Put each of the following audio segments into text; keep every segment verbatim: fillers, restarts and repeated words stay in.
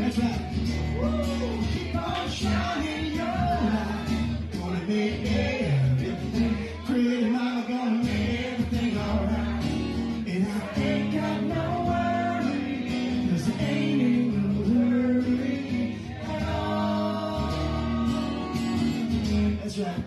That's right. Woo. Keep on shining your light. Gonna make everything. Pretty mama gonna make everything alright. And I ain't got no worry, 'cause I ain't in no hurry at all. That's right.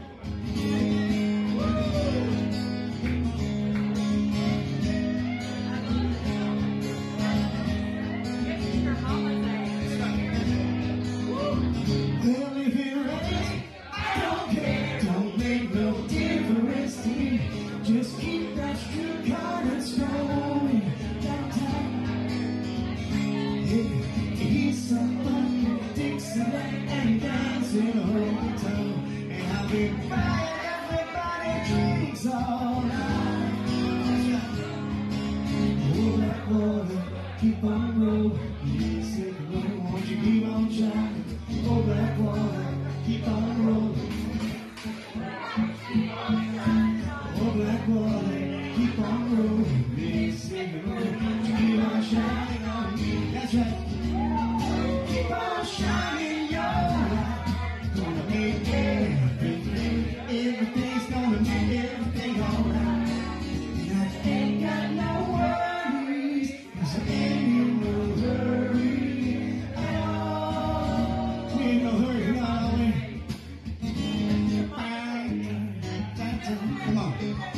Well, if it rains, I don't care. Don't make no difference to me. Just keep that streetcar that's rolling downtown. Yeah, he's somebody Dixieland and dancing around town. And I'll be buying everybody drinks all night. Oh, that water, keep on rolling. You said, won't you keep on shining? Oh, black water, keep on rolling. Oh, black water, keep on rolling. Me singing, keep on shining on me. That's right. Keep on shining your light. Gonna make everything, everything's gonna make everything alright. And I ain't got no worries, 'cause I ain't in no hurry. Ain't no hurry, come on, Ollie. Come on.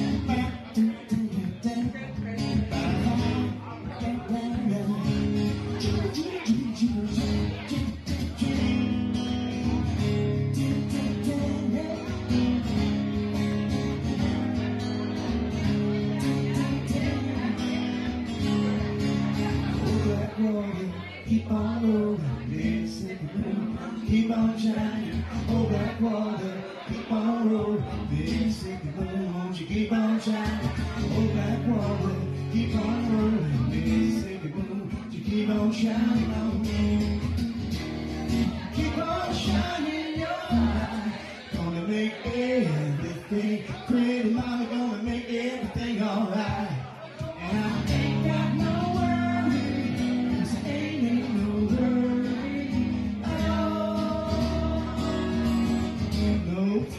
Keep on rolling, keep on shining. Oh, black water, keep on rolling. Mississippi moon, won't you keep on shining? Oh, black water, keep on rolling. Mississippi moon, won't you keep on shining on me? Keep on shining your light. Gonna make everything. Pretty mama gonna make everything alright. And I ain't got no worry, 'cause I ain't in no hurry at all. Nope.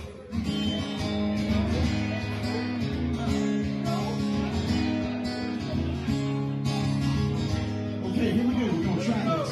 Okay, here we go. We're gonna try this.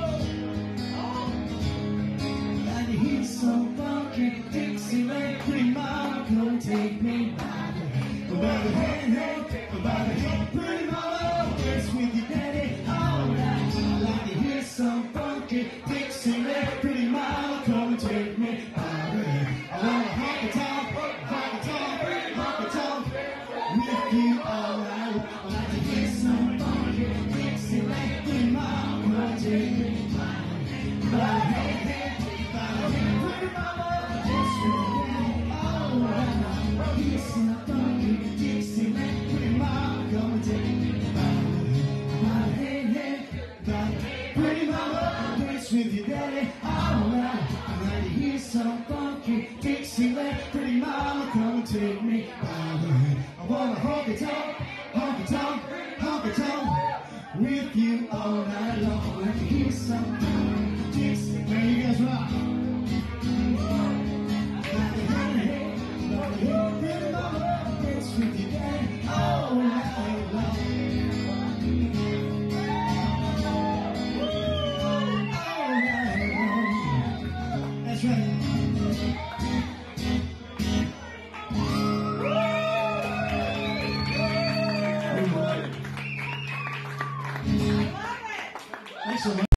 Like he's so funky, Dixieland, pretty mama, come take me by the hand. By the hand, hand, by the hand, pretty mama, dance with your daddy all night. Like he's so funky, Dixieland, pretty mama, come and take me by the hand. I wanna honky tonk, honky tonk, honky tonk with you all night. Like he's so funky, Dixieland, pretty mama, come and take me by the hand. Pretty mama, dance with me all night. He's so funky, Dixieland, pretty mama, come and take me by the hand. Pretty mama, dance with your daddy all night. He's so funky, Dixieland, pretty mama, come and take me by the hand. I wanna honky tonk, honky tonk, honky tonk with you all night long. He's so funky, Dixieland. Man, you guys rock. Pretty mama, dance with your daddy all night long. All night long. That's right. Thanks so much.